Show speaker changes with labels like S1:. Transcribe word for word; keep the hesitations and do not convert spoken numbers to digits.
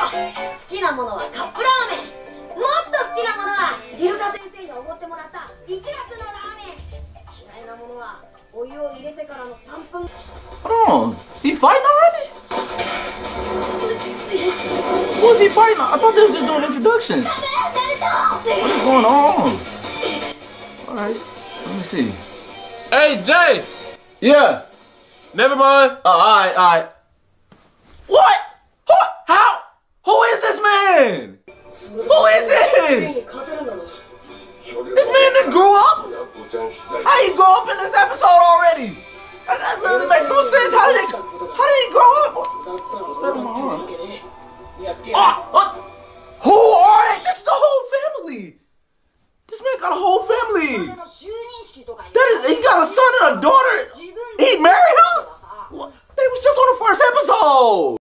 S1: 好きなものはカップラーメン。もっと好きなものはイルカ先生におごってもらった一楽のラーメン。嫌いなものはお湯を入れてからのさんぷん。
S2: Hold on, he fighting already? Who is he fighting? I thought they was just doing introductions. What's going on? Alright, let me see.
S3: Hey, Jay!
S2: Yeah.
S3: Never mind.
S2: Oh, alright, alright. What? Who? How? Who is this man? Who is this? This man that grew up? How he grow up in this episode already? That, that really makes no sense. How did he, how did he grow up? What's that on my arm? Oh, what? Who are they? This is the whole family. This man got a whole family. That is, he got a son and a daughter. He married her? What? They was just on the first episode.